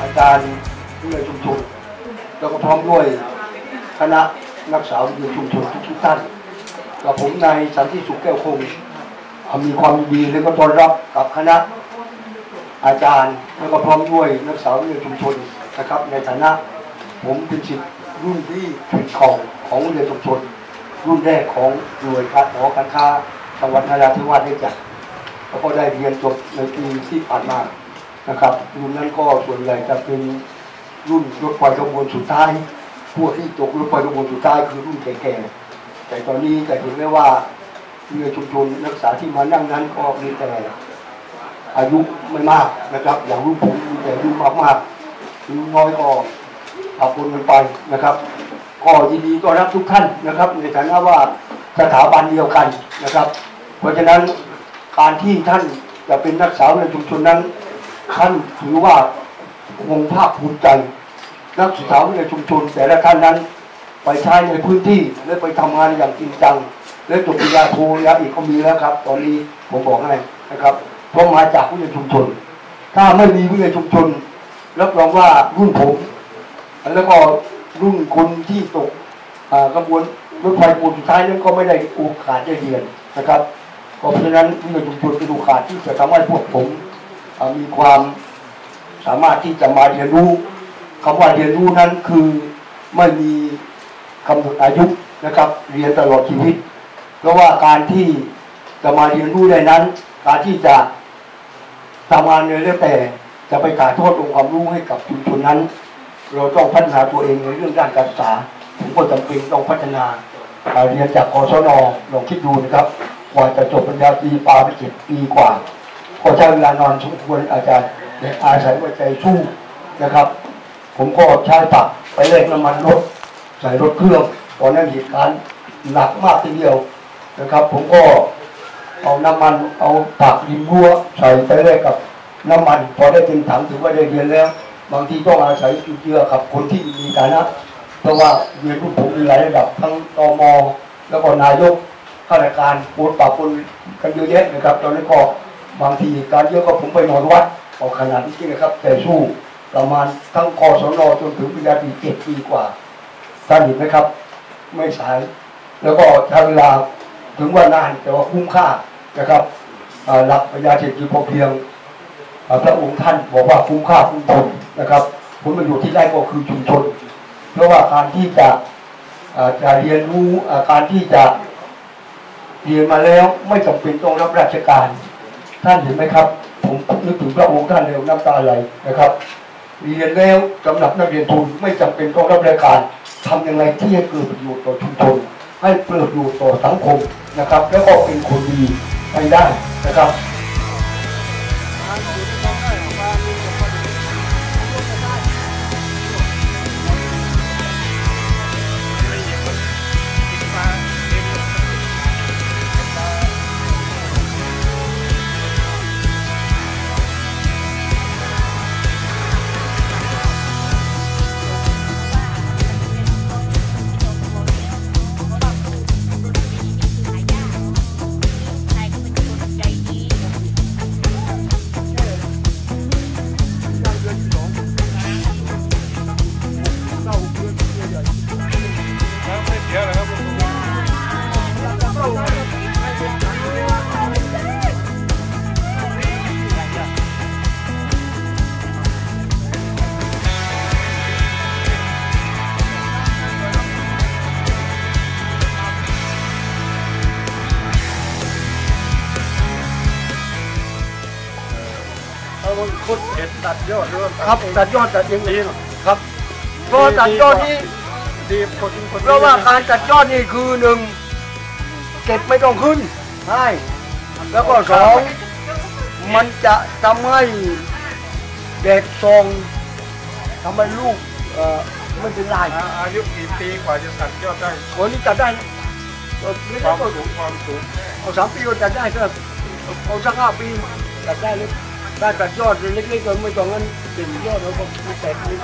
อาจารย์ผู้ในชุมชนแล้วก็พร้อมด้วยคณะนักศึกษาวิทยาชุมชนทุกท่านกับผมนายสันติสุขแก้วคงมีความดีและก็ต้อนรับกับคณะอาจารย์แล้วก็พร้อมด้วยนักศึกษาวิทยาชุมชนนะครับในฐานะผมเป็นศิษย์รุ่นที่ถึงของวิทยาชุมชนรุ่นแรกของหน่วยหอการค้าจังหวัดนราธิวาสได้จัดแล้วก็ได้เรียนจบในปีที่ผ่านมานะครับรุ่นนั้นก็ส่วนใหญ่จะเป็นรุ่นรถไฟขบวนสุดท้ายพวกที่ตกรถไฟขบวนสุดท้ายคือรุ่นแก่ๆแต่ตอนนี้จะเห็นได้ว่าในชุมชนนักศึกษาที่มานั่งนั้นก็มีแต่อายุไม่มากนะครับอย่างรุ่นผมมีแต่อายุมากๆรุ่นน้อยก็เอาคนกันไปนะครับก็ยินดีต้อนรับทุกท่านนะครับในฐานะว่าสถาบันเดียวกันนะครับเพราะฉะนั้นการที่ท่านจะเป็นนักศึกษาในชุมชนนั้นท่านถือว่าคงภาคภูมิใจนักศึกษาในชุมชนแต่ละท่านนั้นไปใช้ในพื้นที่และไปทำงานอย่างจริงจังและจบปริญญาโทปริญญาเอกก็มีแล้วครับตอนนี้ผมบอกให้นะครับเพราะมาจากวิทยาชุมชนถ้าไม่มีวิทยาชุมชนรับรองว่ารุ่นผมแล้วก็รุ่นคนที่ตกกระบวนรถไฟขบวนสุดท้ายนั้นก็ไม่ได้โอกาสได้เรียนนะครับเพราะฉะนั้นวิทยาชุมชนเป็นโอกาสที่จะทำให้พวกผมมีความสามารถที่จะมาเรียนรู้คำว่าเรียนรู้นั้นคือไม่มีกำหนดอายุนะครับเรียนตลอดชีวิตเพราะว่าการที่จะมาเรียนรู้ได้นั้นการที่จะทำงานเนี่ยแล้วแต่จะไปถ่ายทอดองค์ความรู้ให้กับชุมชนนั้นเราต้องพัฒนาตัวเองในเรื่องด้านการศึกษาผมก็จำเป็นต้องพัฒนาเรียนจากกศน.ลองคิดดูนะครับกว่าจะจบปริญญาตรีปาไป7 ปีกว่าก็ใช้เวลานอนสมควรอาจารย์และอาศัยหัวใจสู้นะครับผมก็ใช้ปักไปแลกน้ำมันรถใส่รถเครื่องตอนนั้นเหตุการณ์หนักมากทีเดียวนะครับผมก็เอาน้ำมันเอาปักริมรั้วใส่ไปแลกกับน้ำมันพอได้เป็นถังถือว่าได้เรียนแล้วบางทีต้องอาศัยจุดเจือกับคนที่มีฐานะเพราะว่าเรียนรุ่นผมมีหลายระดับทั้งตม.แล้วก็นายกข้าราชการปูนปะปนกันเยอะแยะนะครับตอนนี้ก็บางทีการเยอะก็ผมไปนอนวัดออกขนาดนี้นะครับแต่สู้ประมาณทั้งกศน.จนถึงปริญญาตรี7 ปีกว่าท่านเห็นไหมครับไม่สายแล้วก็ใช้เวลาถึงว่านานแต่ว่าคุ้มค่านะครับหลักปริญญาเศรษฐกิจพอเพียงพระองค์ท่านบอกว่าคุ้มค่าคุ้มทนนะครับผลประโยชน์ที่ได้ก็คือชุมชนเพราะว่าการที่จะเรียนรู้การที่จะเรียนมาแล้วไม่จำเป็นต้องรับราชการท่านเห็นไหมครับผมนึกถึงพระองค์ท่านแล้วน้ำตาไหลนะครับเรียนแล้วสำหรับนักเรียนทุนไม่จำเป็นต้องรับราชการทำยังไงที่ให้เกิดประโยชน์ต่อชุมชนให้เกิดประโยชน์ต่อสังคมนะครับแล้วก็เป็นคนดีไปได้นะครับคุณเห็นตัดยอดหรือครับตัดยอดตัดเองดีครับเพราะตัดยอดนี้ดีเพราะว่าการตัดยอดนี่คือ1เก็บไม่ต้องขึ้นใช่แล้วก็2มันจะทำให้แดดส่องทำให้ลูกไม่เป็นลายอายุกี่ปีกว่าจะตัดยอดได้วันนี้ตัดได้ความสูงเอา3 ปีก็ตัดได้ก็เอาสัก5 ปีตัดได้เลยได้ตัดยอดเล็กๆก็ไม่ต้องงั้นเป็นยอดแล้วก็ไม่แตกเลย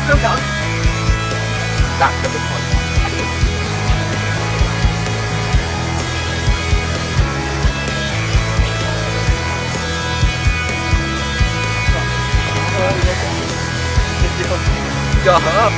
ดังกันทุกคนยอด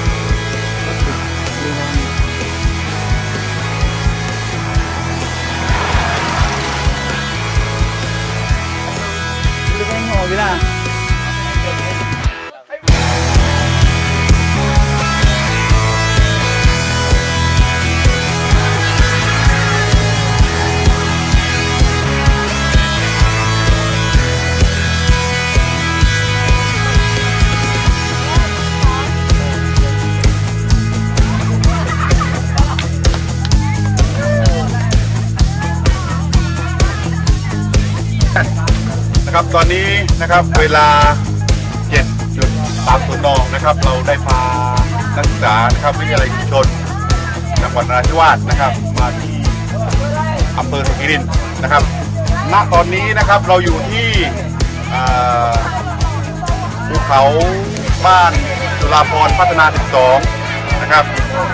นะครับตอนนี้นะครับเวลา 7:30 น.นะครับเราได้พานักศึกษานะครับวิทยาลัยชุมชนจังหวัดนราธิวาสนะครับมาที่อำเภอสุขิรินทร์นะครับณตอนนี้นะครับเราอยู่ที่ภูเขาบ้านจุฬาภรณ์พัฒนา 12 นะครับ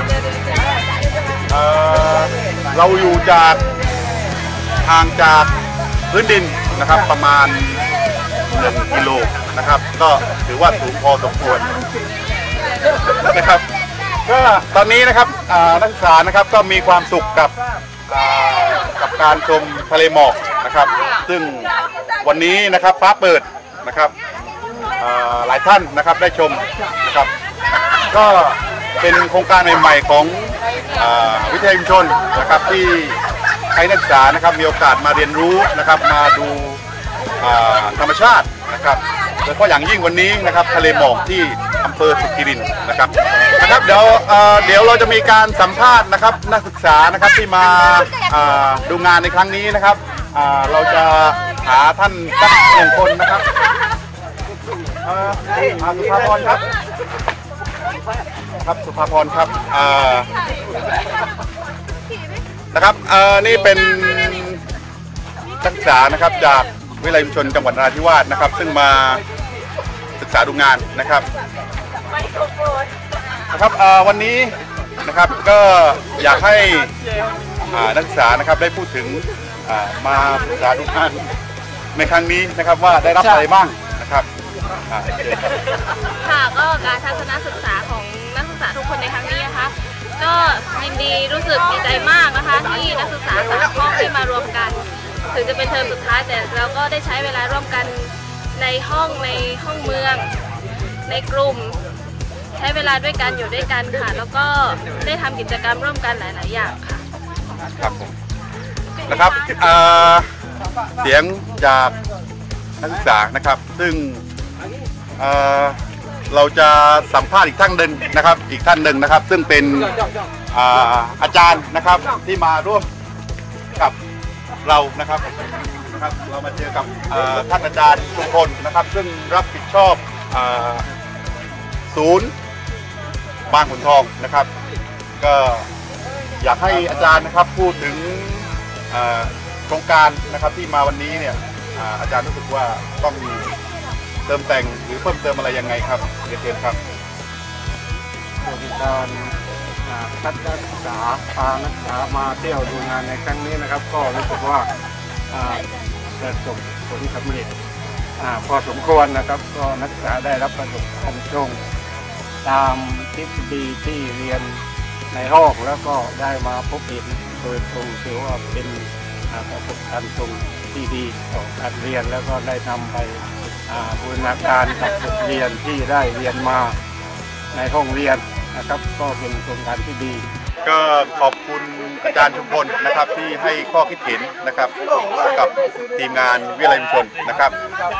เราอยู่จากห่างจากพื้นดินนะครับประมาณ1 กิโลนะครับก็ถือว่าสูงพอสมควรนะครับก็ตอนนี้นะครับนักศึกษานะครับก็มีความสุขกับการชมทะเลหมอกนะครับซึ่งวันนี้นะครับฟ้าเปิดนะครับหลายท่านนะครับได้ชมนะครับก็เป็นโครงการใหม่ๆของวิทยาลัยชุมชนนะครับที่ให้นักศึกษานะครับมีโอกาสมาเรียนรู้นะครับมาดูธรรมชาตินะครับโดยเฉพาะอย่างยิ่งวันนี้นะครับทะเลหมอกที่อำเภอสุขิรินทร์นะครับเดี๋ยวเราจะมีการสัมภาษณ์นะครับนักศึกษานะครับที่มาดูงานในครั้งนี้นะครับเราจะหาท่านสัก1 คนนะครับสุภาพรครับสุภาพรครับนะครับนี่เป็นนักศึกษานะครับจากวิทยาลัยชุมชนจังหวัดนราธิวาสนะครับซึ่งมาศึกษาดูงานนะครับวันนี้นะครับก็อยากให้นักศึกษานะครับได้พูดถึงมาศึกษาดูงานในครั้งนี้นะครับว่าได้รับอะไรบ้างนะครับค่ะก็การทัศนศึกษาของนักศึกษาทุกคนในครั้งนี้นะคะก็ยินดีรู้สึกดีใจมากนะคะที่นักศึกษา3 ห้องได้มารวมกันถึงจะเป็นเทอมสุดท้ายแต่เราก็ได้ใช้เวลาร่วมกันในห้องเมืองในกลุ่มใช้เวลาด้วยกันอยู่ด้วยกันค่ะแล้วก็ได้ทำกิจกรรมร่วมกันหลายๆอย่างค่ะครับผมนะครับเสียงจากนักศึกษานะครับซึ่งเราจะสัมภาษณ์อีกท่านหนึ่งนะครับซึ่งเป็นอาจารย์นะครับที่มาร่วมกับเรานะครับเรามาเจอกับท่านอาจารย์ทุกคนนะครับซึ่งรับผิดชอบศูนย์บางขุนทองนะครับก็อยากให้อาจารย์นะครับพูดถึงโครงการนะครับที่มาวันนี้เนี่ยอาจารย์รู้สึกว่าต้องเติมแต่งหรือเพิ่มเติมอะไรยังไงครับเรียนเชิญครับโครงการทัศนศึกษาพานักศึกษามาเที่ยวดูงานในครั้งนี้นะครับก็รู้สึกว่าประสบผลสำเร็จพอสมควรนะครับก็นักศึกษาได้รับประสบการณ์ตรงตามทฤษฎีที่เรียนในห้องแล้วก็ได้มาพบเห็นโดยตรงถือว่าเป็นประสบการณ์ตรงที่ดีต่อการเรียนแล้วก็ได้นำไปบูรณาการกับบทเรียนที่ได้เรียนมาในห้องเรียนนะครับก็เป็นโครงการที่ดีก็ขอบคุณอาจารย์ชุมพลนะครับที่ให้ข้อคิดเห็นนะครับกับทีมงานวิทยาลัยชุมชนนะครับ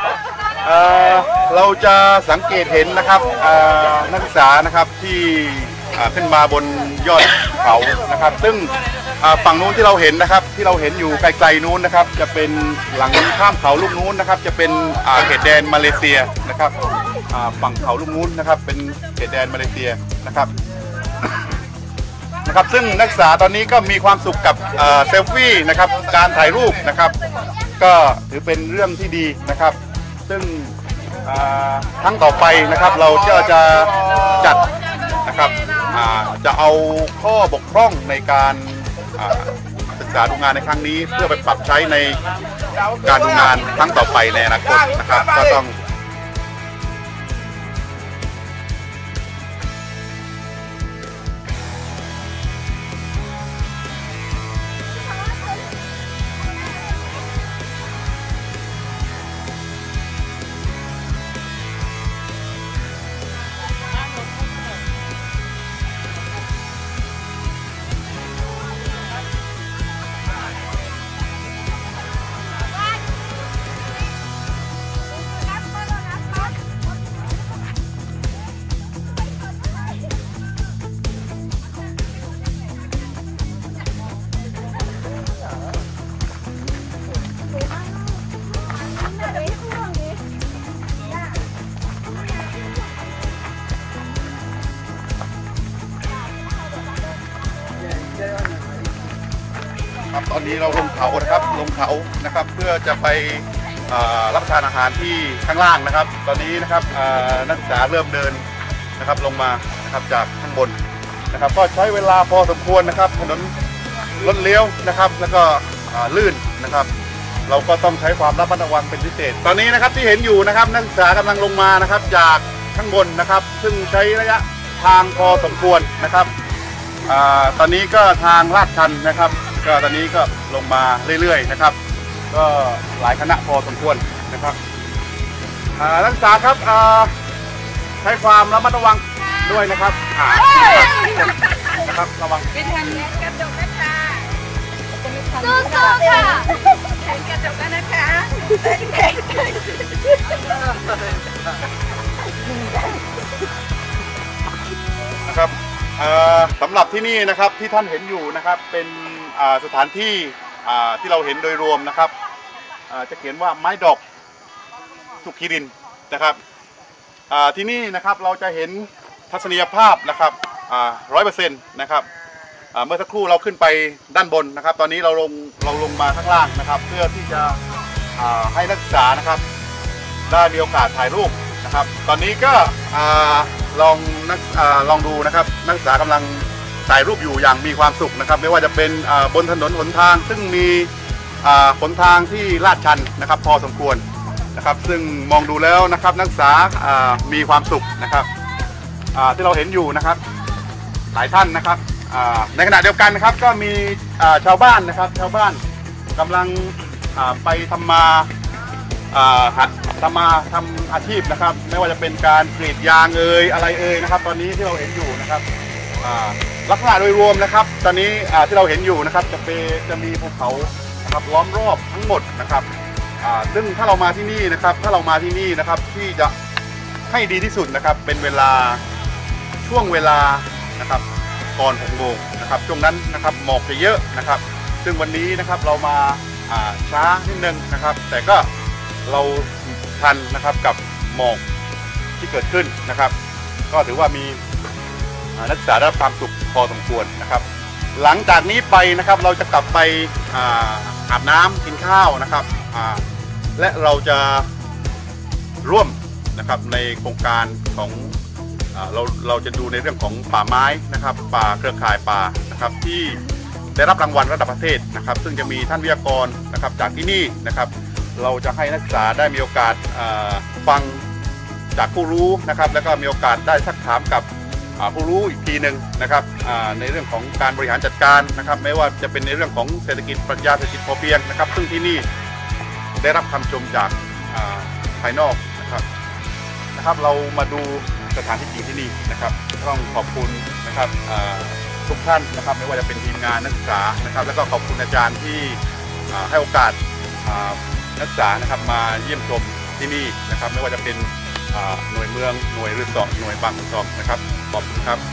เราจะสังเกตเห็นนะครับนักศึกษานะครับที่ขึ้นมาบนยอดเขานะครับซึ่งฝั่งนู้นที่เราเห็นนะครับที่เราเห็นอยู่ไกลๆนู้นนะครับจะเป็นหลังข้ามเขาลูกนู้นนะครับจะเป็นเขตแดนมาเลเซียนะครับฝั่งเขาลูกนู้นนะครับเป็นเขตแดนมาเลเซียนะครับซึ่งนักศึกษาตอนนี้ก็มีความสุขกับเซลฟี่นะครับการถ่ายรูปนะครับก็ถือเป็นเรื่องที่ดีนะครับซึ่งครั้งต่อไปนะครับเราจะจัดจะเอาข้อบกพร่องในการศึกษาดูงานในครั้งนี้เพื่อไปปรับใช้ในการดูงานครั้งต่อไปในอนาคตนะครับก็ต้องตอนนี้เราลงเขานะครับเพื่อจะไปรับประทานอาหารที่ข้างล่างนะครับตอนนี้นะครับนักศึกษาเริ่มเดินนะครับลงมานะครับจากข้างบนนะครับก็ใช้เวลาพอสมควรนะครับถนนรถเลี้ยวนะครับแล้วก็ลื่นนะครับเราก็ต้องใช้ความระมัดระวังเป็นพิเศษตอนนี้นะครับที่เห็นอยู่นะครับนักศึกษากำลังลงมานะครับจากข้างบนนะครับซึ่งใช้ระยะทางพอสมควรนะครับตอนนี้ก็ทางลาดชันนะครับก็ตอนนี้ก็ลงมาเรื่อยๆนะครับก็หลายคณะพอสมควรนะครับนักศึกษาครับใช้ความระมัดระวังด้วยนะครับนะครับระวังเป็นทางกระจกนะคะสู้ๆค่ะเป็นกระจกนะคะนะครับสำหรับที่นี่นะครับที่ท่านเห็นอยู่นะครับเป็นสถานที่ที่เราเห็นโดยรวมนะครับจะเขียนว่าไม้ดอกสุขีรินนะครับที่นี่นะครับเราจะเห็นทัศนียภาพนะครับ100%นะครับเมื่อสักครู่เราขึ้นไปด้านบนนะครับตอนนี้เราลงมาข้างล่างนะครับเพื่อที่จะให้นักศึกษานะครับได้มีโอกาสถ่ายรูปนะครับตอนนี้ก็ลองดูนะครับนักศึกษากำลังถ่ายรูปอยู่อย่างมีความสุขนะครับไม่ว่าจะเป็นบนถนนหนทางซึ่งมีหนทางที่ลาดชันนะครับพอสมควรนะครับซึ่งมองดูแล้วนะครับนักศึกษามีความสุขนะครับที่เราเห็นอยู่นะครับหลายท่านนะครับในขณะเดียวกันนะครับก็มีชาวบ้านนะครับชาวบ้านกำลังไปทำอาชีพนะครับไม่ว่าจะเป็นการกรีดยางอะไรนะครับตอนนี้ที่เราเห็นอยู่นะครับลักษณะโดยรวมนะครับตอนนี้ที่เราเห็นอยู่นะครับจะมีภูเขานะครับล้อมรอบทั้งหมดนะครับซึ่งถ้าเรามาที่นี่นะครับที่จะให้ดีที่สุดนะครับเป็นช่วงเวลานะครับก่อน6 โมงนะครับช่วงนั้นนะครับหมอกจะเยอะนะครับซึ่งวันนี้นะครับเรามาช้านิดนึงนะครับแต่ก็เราทันนะครับกับหมอกที่เกิดขึ้นนะครับก็ถือว่ามีนักศึกษาได้รับความสุขพอสมควรนะครับหลังจากนี้ไปนะครับเราจะกลับไปอาบน้ำกินข้าวนะครับและเราจะร่วมนะครับในโครงการของเราจะดูในเรื่องของป่าไม้นะครับป่าเครือข่ายป่านะครับที่ได้รับรางวัลระดับประเทศนะครับซึ่งจะมีท่านวิทยากรนะครับจากที่นี่นะครับเราจะให้นักศึกษาได้มีโอกาสฟังจากผู้รู้นะครับแล้วก็มีโอกาสได้ซักถามกับผู้รู้อีกทีหนึ่งนะครับในเรื่องของการบริหารจัดการนะครับไม่ว่าจะเป็นในเรื่องของเศรษฐกิจปรัชญาเศรษฐกิจพอเพียงนะครับซึ่งที่นี่ได้รับคำชมจากภายนอกนะครับเรามาดูสถานที่จริงที่นี่นะครับต้องขอบคุณนะครับทุกท่านนะครับไม่ว่าจะเป็นทีมงานนักศึกษานะครับแล้วก็ขอบคุณอาจารย์ที่ให้โอกาสนักศึกษานะครับมาเยี่ยมชมที่นี่นะครับไม่ว่าจะเป็นหน่วยเมืองหน่วยรือสอหน่วยบางสอบนะครับขอบคุณครับ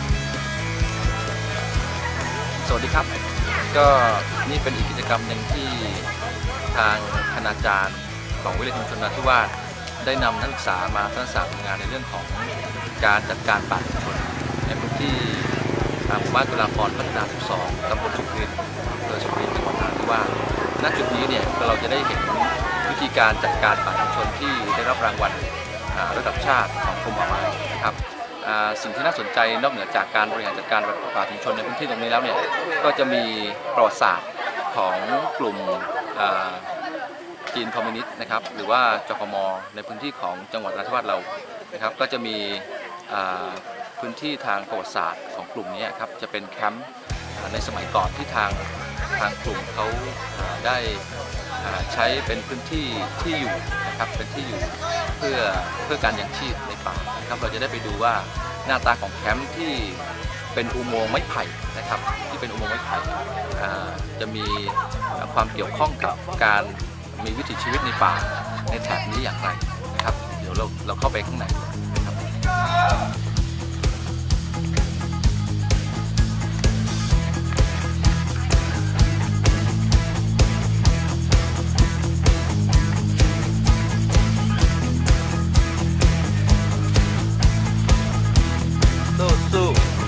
สวัสดีครับก็นี่เป็นอีกกิจกรรมหนึ่งที่ทางคณาจารย์ของวิทยาลัยชุมชนนราธิวาสได้นำนักศึกษามาทักษะงานในเรื่องของการจัดการป่าชุมชนในพื้นที่หมู่บ้านตุลาภรณ์พัฒนา 12 ตำบลสุขรินทร์อำเภอสุขรินทร์จังหวัดนราธิวาสณจุดนี้เนี่ยเราจะได้เห็นวิธีการจัดการป่าชุมชนที่ได้รับรางวัลระดับชาติของกรมป่าไม้นะครับสิ่งที่น่าสนใจนอกเหนือจากการบริหารจัดการป่าชุมชนในพื้นที่ตรงนี้แล้วเนี่ยก็จะมีประวัติศาสตร์ของกลุ่มจีนคอมมิวนิสต์นะครับหรือว่าจคม.ในพื้นที่ของจังหวัดนราธิวาสเรานะครับก็จะมีพื้นที่ทางประวัติศาสตร์ของกลุ่มนี้ครับจะเป็นแคมป์ในสมัยก่อนที่ทางกลุ่มเขาได้ใช้เป็นพื้นที่ที่อยู่นะครับเป็นที่อยู่เพื่อการยังชีพในป่านะครับเราจะได้ไปดูว่าหน้าตาของแคมป์ที่เป็นอุโมงค์ไม้ไผ่นะครับที่เป็นอุโมงค์ไม้ไผ่จะมีความเกี่ยวข้องกับการมีวิถีชีวิตในป่าในแถบนี้อย่างไรนะครับเดี๋ยวเราเข้าไปข้างในนะครับสู้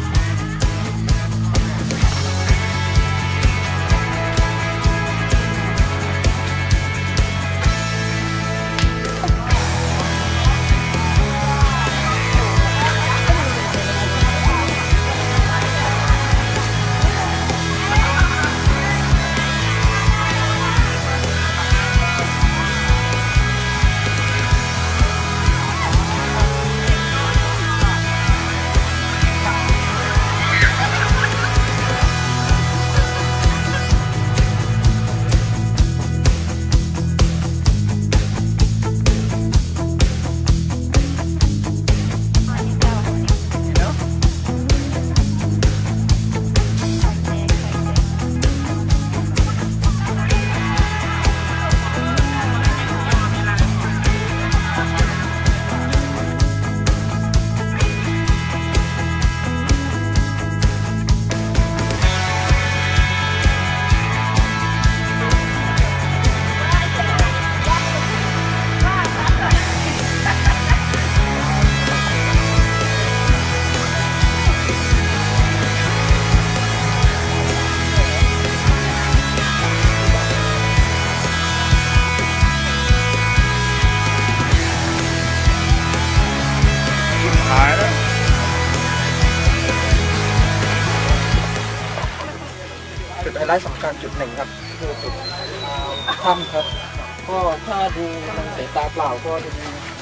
ไลท์สำคัญจุดหนึ่งครับคือจุดถ้ำครับก็ถ้าดูทางสายตาเปล่าก็จะมี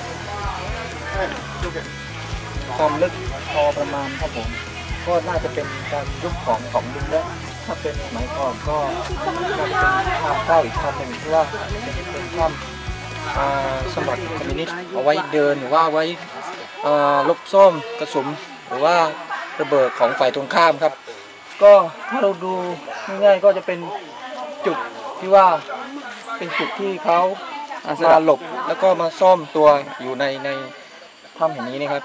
ความลึกพอประมาณครับผมก็น่าจะเป็นการยุบของดินแล้วถ้าเป็นสมัยก่อนก็น่าจะเป็นถ้ำเก้าอีกถ้ำหนึ่งที่ว่าเป็นถ้ำสมบัติคอมมิวนิสต์เอาไว้เดินหรือว่าไว้ลบซ่อมกระสุนหรือว่าระเบิดของฝ่ายตรงข้ามครับก็ถ้าเราดูง่ายๆก็จะเป็นจุดที่ว่าเป็นจุดที่เขามาหลบแล้วก็มาซ่อมตัวอยู่ในถ้ำแห่งนี้นะครับ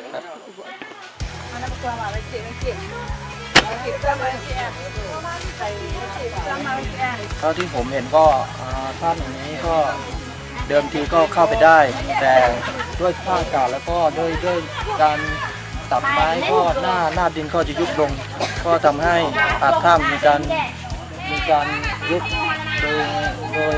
เท่าที่ผมเห็นก็ถ้ำแห่งนี้ก็เดิมทีก็เข้าไปได้แต่ด้วยสภาพอากาศแล้วก็ด้วยการตัดไม้ก็หน้าดินก็จะยุบลงก็ทำให้ปากถ้ำมีการยุบโดย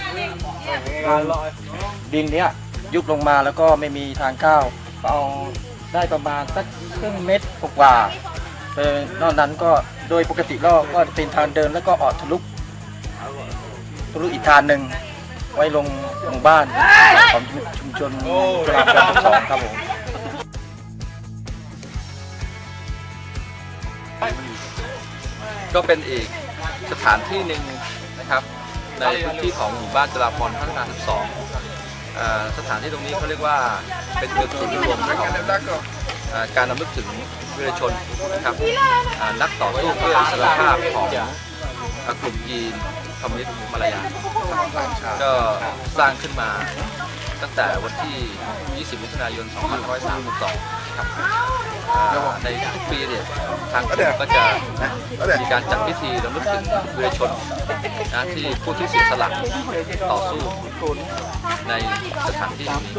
ดินเนี้ยยุบลงมาแล้วก็ไม่มีทางเข้าเอาได้ประมาณสักครึ่งเมตรกว่านอกนั้นก็โดยปกติก็จะเป็นทางเดินแล้วก็ออกทะลุอีกทางหนึ่งไว้ลงหมู่บ้านของชุมชนจุฬาภรณ์12ครับผมก็เป็นอีกสถานที่หนึ่งนะครับในพื้นที่ของหมู่บ้านจุฬาภรณ์พัฒนา12สถานที่ตรงนี้เขาเรียกว่าเป็นจุดศูนย์รวมของการรำลึกถึงวีรชนนะครับนักต่อสู้เพื่ออิสรภาพของกลุ่มยีนคอมมิวนิสต์มาลายูก็สร้างขึ้นมาตั้งแต่วันที่ 20 มิถุนายน 2532 ครับในทุกปีเนี่ยทางกลุ่มก็จะมีการจัดพิธีรำลึกถึงวีรชนที่ผู้ที่เสียสละต่อสู้ในสถานที่นี้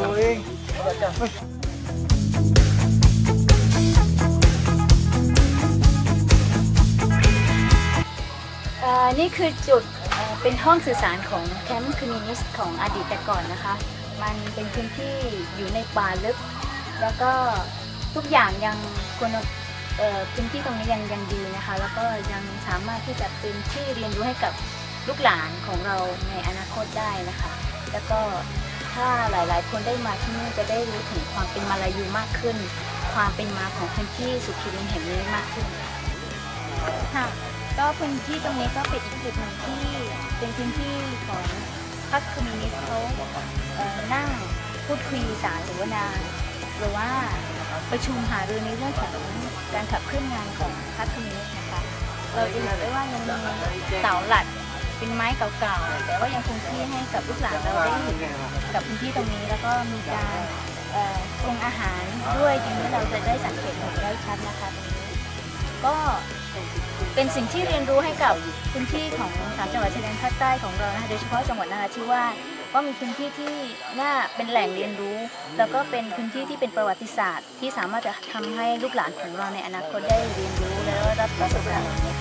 นี่คือจุดเป็นห้องสื่อสารของแคมป์คอมมิวนิสต์ของอดีตแต่ก่อนนะคะมันเป็นพื้นที่อยู่ในป่าลึกแล้วก็ทุกอย่างยังพื้นที่ตรงนี้ยังดีนะคะแล้วก็ยังสามารถที่จะเป็นที่เรียนรู้ให้กับลูกหลานของเราในอนาคตได้นะคะแล้วก็ถ้าหลายๆคนได้มาที่นี่จะได้รู้ถึงความเป็นมาลายูมากขึ้นความเป็นมาของพื้นที่สุขีรินแห่งนี้มากขึ้นค่ะก็พื้นที่ตรงนี้ก็เป็นอีกจุดหนึ่งที่เป็นพื้นที่ของพรรคคอมมิวนิสต์เขานั่งพูดคุยสารเสวนาหรือว่าประชุมหารือในเรื่องของการขับเคลื่อนงานของพรรคคอมมิวนิสต์นะคะเราจะเห็นได้ว่ายังมีเสาหลักเป็นไม้เก่าๆแต่ว่ายังคงที่ให้กับลูกหลานเราได้เห็นกับพื้นที่ตรงนี้แล้วก็มีการปรุงอาหารด้วยอย่างที่เราจะได้สังเกตเห็นได้ชัดนะคะตรงนี้ก็เป็นสิ่งที่เรียนรู้ให้กับพื้นที่ของ3จังหวัดชายแดนภาคใต้ของเรานะคะโดยเฉพาะจังหวัดนราธิวาสว่ามีพื้นที่ที่น่าเป็นแหล่งเรียนรู้แล้วก็เป็นพื้นที่ที่เป็นประวัติศาสตร์ที่สามารถจะทำให้ลูกหลานของเราในอนาคตได้เรียนรู้และรับประสบการณ์นี้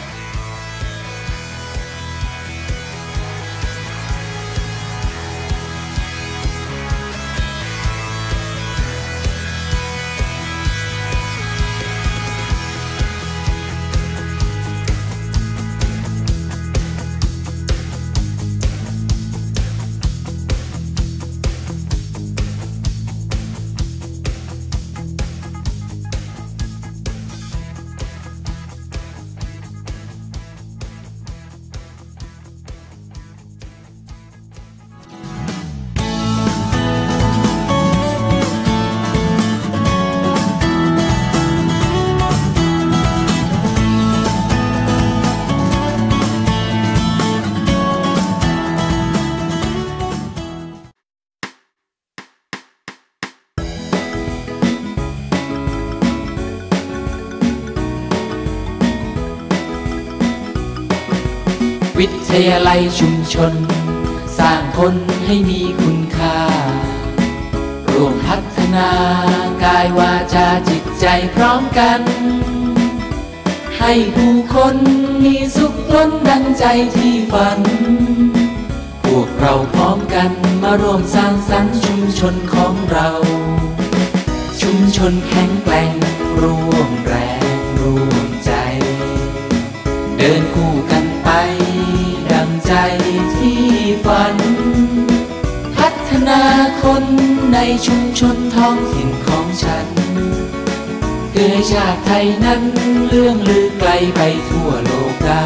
วิทยาลัยชุมชนสร้างคนให้มีคุณค่าร่วมพัฒนากายวาจาจิตใจพร้อมกันให้ผู้คนมีสุขล้นดังใจที่ฝันพวกเราพร้อมกันมาร่วมสร้างสรรค์ชุมชนของเราชุมชนแข็งแกร่งร่วมแรงร่วมใจเดินคู่กันไปดังใจที่ฝันพัฒนาคนในชุมชนท้องถิ่นของฉันเพื่อให้ชาติไทยนั้นเลื่องลือไกลไปทั่วโลกา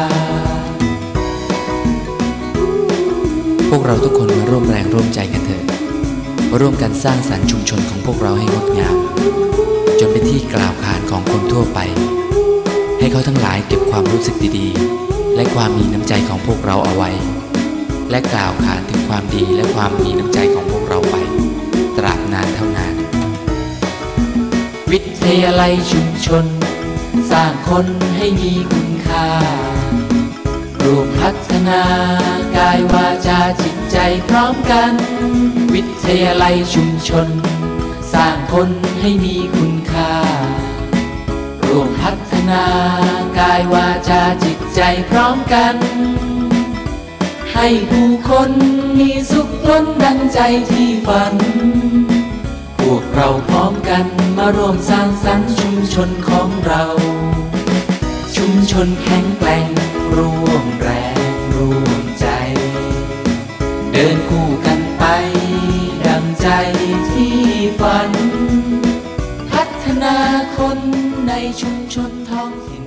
พวกเราทุกคนมาร่วมแรงร่วมใจกันเถอะร่วมกันสร้างสรรค์ชุมชนของพวกเราให้งดงามจนเป็นที่กล่าวขานของคนทั่วไปให้เขาทั้งหลายเก็บความรู้สึกดีๆและความมีน้ำใจของพวกเราเอาไว้และกล่าวขานถึงความดีและความมีน้ำใจของพวกเราไปตราบนานเท่านานวิทยาลัยชุมชนสร้างคนให้มีคุณค่ารวมพัฒนากายวาจาจิตใจพร้อมกันวิทยาลัยชุมชนสร้างคนให้มีคุณค่ารวมพัฒนากายวาจาจิตใจพร้อมกันให้ผู้คนมีสุขล้นดังใจที่ฝันพวกเราพร้อมกันมาร่วมสร้างสรรค์ชุมชนของเราชุมชนแข็งแกร่งร่วมแรงร่วมใจเดินคู่กันไปดังใจที่ฝันพัฒนาคนในชุมชนท้องถิ่น